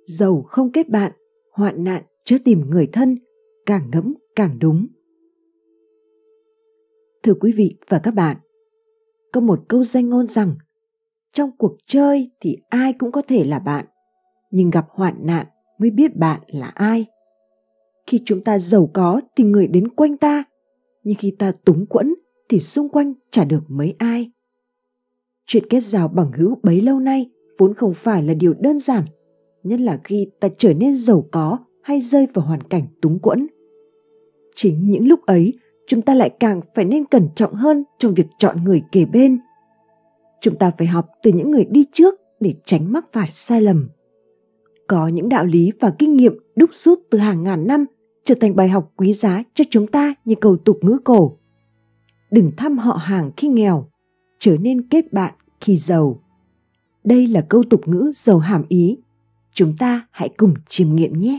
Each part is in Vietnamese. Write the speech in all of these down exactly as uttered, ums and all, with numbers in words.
Giàu không kết bạn, hoạn nạn chớ tìm người thân, càng ngẫm càng đúng. Thưa quý vị và các bạn, có một câu danh ngôn rằng trong cuộc chơi thì ai cũng có thể là bạn, nhưng gặp hoạn nạn mới biết bạn là ai. Khi chúng ta giàu có thì người đến quanh ta, nhưng khi ta túng quẫn thì xung quanh chả được mấy ai. Chuyện kết giao bằng hữu bấy lâu nay vốn không phải là điều đơn giản, nhất là khi ta trở nên giàu có hay rơi vào hoàn cảnh túng quẫn. Chính những lúc ấy, chúng ta lại càng phải nên cẩn trọng hơn trong việc chọn người kề bên. Chúng ta phải học từ những người đi trước để tránh mắc phải sai lầm. Có những đạo lý và kinh nghiệm đúc rút từ hàng ngàn năm trở thành bài học quý giá cho chúng ta như câu tục ngữ cổ: đừng thăm họ hàng khi nghèo, trở nên kết bạn khi giàu. Đây là câu tục ngữ giàu hàm ý. Chúng ta hãy cùng chiêm nghiệm nhé.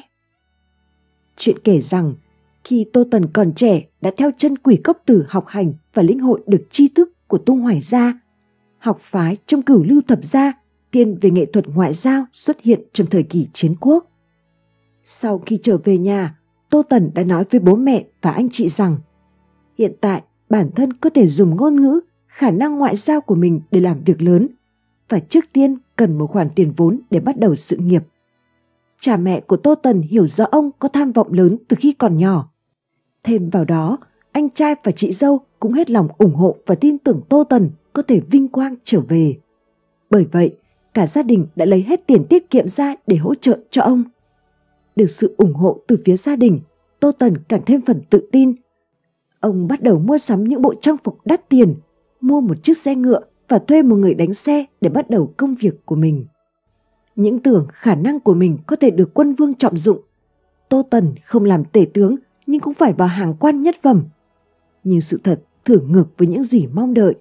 Chuyện kể rằng khi Tô Tần còn trẻ đã theo chân Quỷ Cốc Tử học hành và lĩnh hội được tri thức của Tung Hoài gia. Học phái trong Cửu Lưu Thập gia tiên về nghệ thuật ngoại giao xuất hiện trong thời kỳ chiến quốc. Sau khi trở về nhà, Tô Tần đã nói với bố mẹ và anh chị rằng hiện tại bản thân có thể dùng ngôn ngữ, khả năng ngoại giao của mình để làm việc lớn, và trước tiên cần một khoản tiền vốn để bắt đầu sự nghiệp. Cha mẹ của Tô Tần hiểu rõ ông có tham vọng lớn từ khi còn nhỏ. Thêm vào đó, anh trai và chị dâu cũng hết lòng ủng hộ và tin tưởng Tô Tần có thể vinh quang trở về. Bởi vậy, cả gia đình đã lấy hết tiền tiết kiệm ra để hỗ trợ cho ông. Được sự ủng hộ từ phía gia đình, Tô Tần càng thêm phần tự tin. Ông bắt đầu mua sắm những bộ trang phục đắt tiền, mua một chiếc xe ngựa và thuê một người đánh xe để bắt đầu công việc của mình. Những tưởng khả năng của mình có thể được quân vương trọng dụng, Tô Tần không làm tể tướng nhưng cũng phải vào hàng quan nhất phẩm. Nhưng sự thật thử ngược với những gì mong đợi.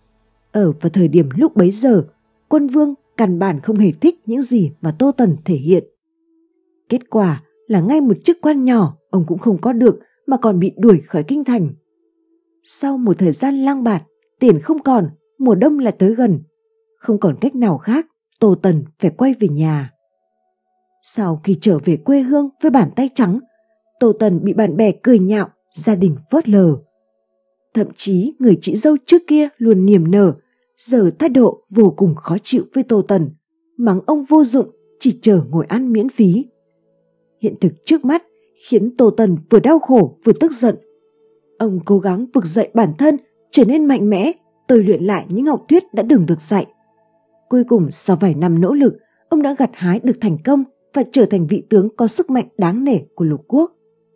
Ở vào thời điểm lúc bấy giờ, quân vương căn bản không hề thích những gì mà Tô Tần thể hiện. Kết quả là ngay một chức quan nhỏ ông cũng không có được mà còn bị đuổi khỏi kinh thành. Sau một thời gian lang bạt, tiền không còn, mùa đông lại tới gần. Không còn cách nào khác, Tô Tần phải quay về nhà. Sau khi trở về quê hương với bàn tay trắng, Tô Tần bị bạn bè cười nhạo, gia đình phớt lờ. Thậm chí người chị dâu trước kia luôn niềm nở, giờ thái độ vô cùng khó chịu với Tô Tần, mắng ông vô dụng, chỉ chờ ngồi ăn miễn phí. Hiện thực trước mắt khiến Tô Tần vừa đau khổ vừa tức giận. Ông cố gắng vực dậy bản thân, trở nên mạnh mẽ, tôi luyện lại những học thuyết đã từng được dạy. Cuối cùng sau vài năm nỗ lực, ông đã gặt hái được thành công và trở thành vị tướng có sức mạnh đáng nể của lục quốc.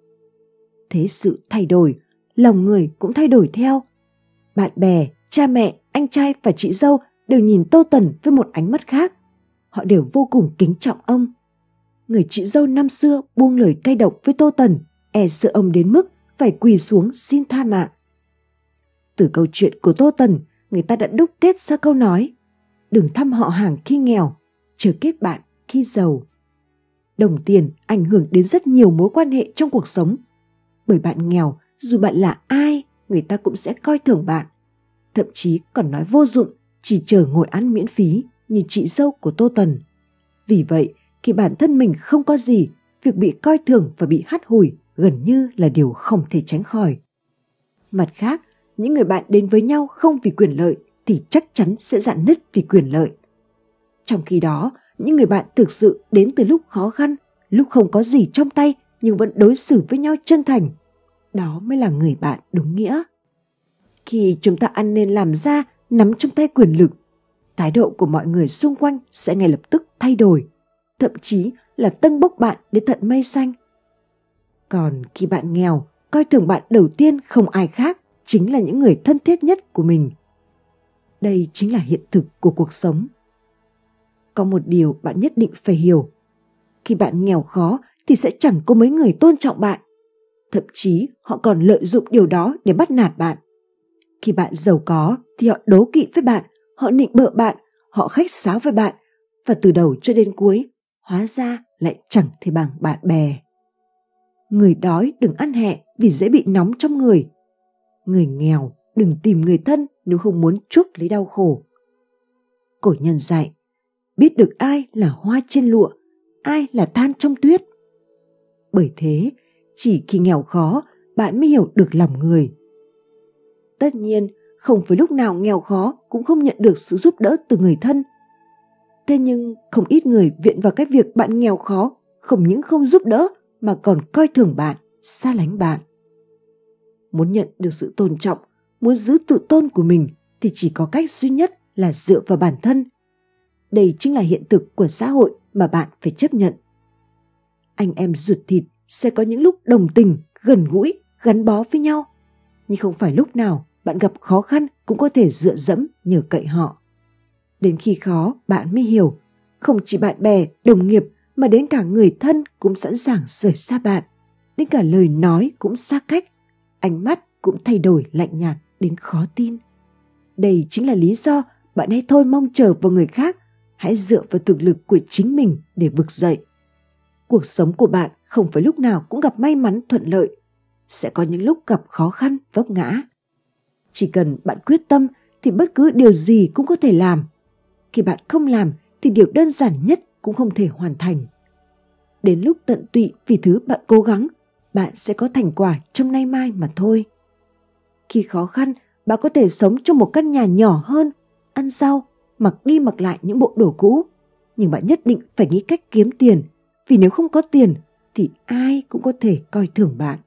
Thế sự thay đổi, lòng người cũng thay đổi theo. Bạn bè, cha mẹ, anh trai và chị dâu đều nhìn Tô Tần với một ánh mắt khác. Họ đều vô cùng kính trọng ông. Người chị dâu năm xưa buông lời cay độc với Tô Tần, e sợ ông đến mức phải quỳ xuống xin tha mạng. Từ câu chuyện của Tô Tần, người ta đã đúc kết ra câu nói: đừng thăm họ hàng khi nghèo, chớ kết bạn khi giàu. Đồng tiền ảnh hưởng đến rất nhiều mối quan hệ trong cuộc sống. Bởi bạn nghèo, dù bạn là ai, người ta cũng sẽ coi thường bạn. Thậm chí còn nói vô dụng, chỉ chờ ngồi ăn miễn phí như chị dâu của Tô Tần. Vì vậy, khi bản thân mình không có gì, việc bị coi thường và bị hắt hủi gần như là điều không thể tránh khỏi. Mặt khác, những người bạn đến với nhau không vì quyền lợi thì chắc chắn sẽ rạn nứt vì quyền lợi. Trong khi đó, những người bạn thực sự đến từ lúc khó khăn, lúc không có gì trong tay nhưng vẫn đối xử với nhau chân thành, đó mới là người bạn đúng nghĩa. Khi chúng ta ăn nên làm ra, nắm trong tay quyền lực, thái độ của mọi người xung quanh sẽ ngay lập tức thay đổi, thậm chí là tâng bốc bạn đến tận mây xanh. Còn khi bạn nghèo, coi thường bạn đầu tiên không ai khác chính là những người thân thiết nhất của mình. Đây chính là hiện thực của cuộc sống. Có một điều bạn nhất định phải hiểu: khi bạn nghèo khó thì sẽ chẳng có mấy người tôn trọng bạn. Thậm chí họ còn lợi dụng điều đó để bắt nạt bạn. Khi bạn giàu có thì họ đố kỵ với bạn, họ nịnh bợ bạn, họ khách sáo với bạn, và từ đầu cho đến cuối, hóa ra lại chẳng thể bằng bạn bè. Người đói đừng ăn hẹ vì dễ bị nóng trong người. Người nghèo đừng tìm người thân nếu không muốn chuốc lấy đau khổ. Cổ nhân dạy: biết được ai là hoa trên lụa, ai là than trong tuyết. Bởi thế, chỉ khi nghèo khó, bạn mới hiểu được lòng người. Tất nhiên, không phải lúc nào nghèo khó cũng không nhận được sự giúp đỡ từ người thân. Thế nhưng không ít người viện vào cái việc bạn nghèo khó không những không giúp đỡ mà còn coi thường bạn, xa lánh bạn. Muốn nhận được sự tôn trọng, muốn giữ tự tôn của mình thì chỉ có cách duy nhất là dựa vào bản thân. Đây chính là hiện thực của xã hội mà bạn phải chấp nhận. Anh em ruột thịt sẽ có những lúc đồng tình, gần gũi, gắn bó với nhau. Nhưng không phải lúc nào bạn gặp khó khăn cũng có thể dựa dẫm nhờ cậy họ. Đến khi khó bạn mới hiểu, không chỉ bạn bè, đồng nghiệp mà đến cả người thân cũng sẵn sàng rời xa bạn. Đến cả lời nói cũng xa cách, ánh mắt cũng thay đổi lạnh nhạt đến khó tin. Đây chính là lý do bạn hãy thôi mong chờ vào người khác, hãy dựa vào thực lực của chính mình để vực dậy. Cuộc sống của bạn không phải lúc nào cũng gặp may mắn thuận lợi, sẽ có những lúc gặp khó khăn vấp ngã. Chỉ cần bạn quyết tâm thì bất cứ điều gì cũng có thể làm. Khi bạn không làm thì điều đơn giản nhất cũng không thể hoàn thành. Đến lúc tận tụy vì thứ bạn cố gắng, bạn sẽ có thành quả trong nay mai mà thôi. Khi khó khăn, bạn có thể sống trong một căn nhà nhỏ hơn, ăn rau, mặc đi mặc lại những bộ đồ cũ. Nhưng bạn nhất định phải nghĩ cách kiếm tiền, vì nếu không có tiền thì ai cũng có thể coi thường bạn.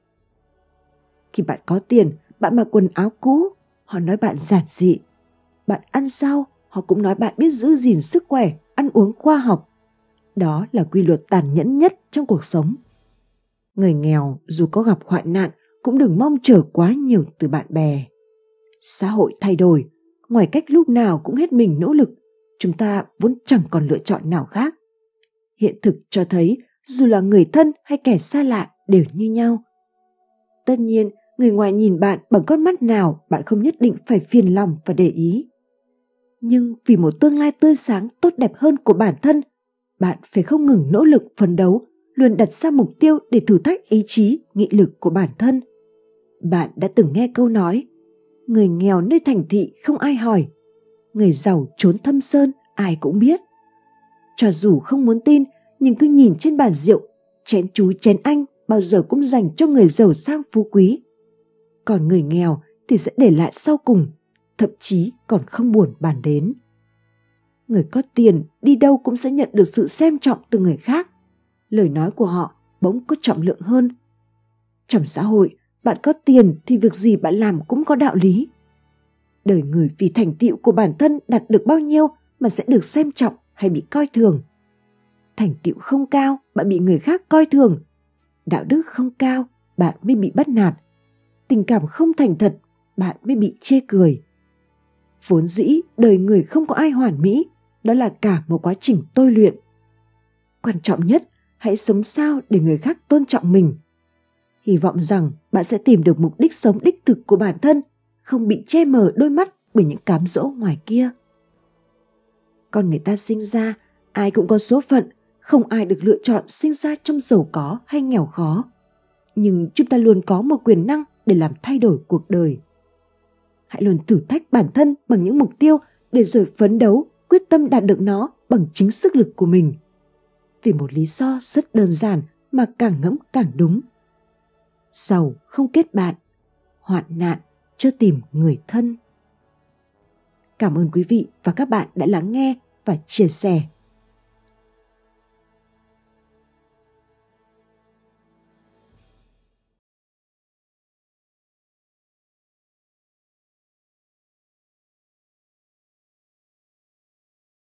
Khi bạn có tiền, bạn mặc quần áo cũ, họ nói bạn giản dị. Bạn ăn rau, họ cũng nói bạn biết giữ gìn sức khỏe, ăn uống khoa học. Đó là quy luật tàn nhẫn nhất trong cuộc sống. Người nghèo dù có gặp hoạn nạn cũng đừng mong chờ quá nhiều từ bạn bè. Xã hội thay đổi, ngoài cách lúc nào cũng hết mình nỗ lực, chúng ta vốn chẳng còn lựa chọn nào khác. Hiện thực cho thấy dù là người thân hay kẻ xa lạ đều như nhau. Tất nhiên, người ngoài nhìn bạn bằng con mắt nào bạn không nhất định phải phiền lòng và để ý. Nhưng vì một tương lai tươi sáng tốt đẹp hơn của bản thân, bạn phải không ngừng nỗ lực phấn đấu, luôn đặt ra mục tiêu để thử thách ý chí, nghị lực của bản thân. Bạn đã từng nghe câu nói, người nghèo nơi thành thị không ai hỏi, người giàu trốn thâm sơn ai cũng biết. Cho dù không muốn tin, nhưng cứ nhìn trên bàn rượu, chén chú chén anh bao giờ cũng dành cho người giàu sang phú quý. Còn người nghèo thì sẽ để lại sau cùng, thậm chí còn không buồn bàn đến. Người có tiền đi đâu cũng sẽ nhận được sự xem trọng từ người khác. Lời nói của họ bỗng có trọng lượng hơn. Trong xã hội, bạn có tiền thì việc gì bạn làm cũng có đạo lý. Đời người vì thành tựu của bản thân đạt được bao nhiêu mà sẽ được xem trọng hay bị coi thường. Thành tựu không cao, bạn bị người khác coi thường. Đạo đức không cao, bạn mới bị bắt nạt. Tình cảm không thành thật, bạn mới bị chê cười. Vốn dĩ, đời người không có ai hoàn mỹ, đó là cả một quá trình tôi luyện. Quan trọng nhất, hãy sống sao để người khác tôn trọng mình. Hy vọng rằng bạn sẽ tìm được mục đích sống đích thực của bản thân, không bị che mờ đôi mắt bởi những cám dỗ ngoài kia. Con người ta sinh ra, ai cũng có số phận, không ai được lựa chọn sinh ra trong giàu có hay nghèo khó. Nhưng chúng ta luôn có một quyền năng để làm thay đổi cuộc đời. Hãy luôn thử thách bản thân bằng những mục tiêu để rồi phấn đấu, quyết tâm đạt được nó bằng chính sức lực của mình. Vì một lý do rất đơn giản mà càng ngẫm càng đúng. Giàu không kết bạn, hoạn nạn chưa tìm người thân. Cảm ơn quý vị và các bạn đã lắng nghe và chia sẻ.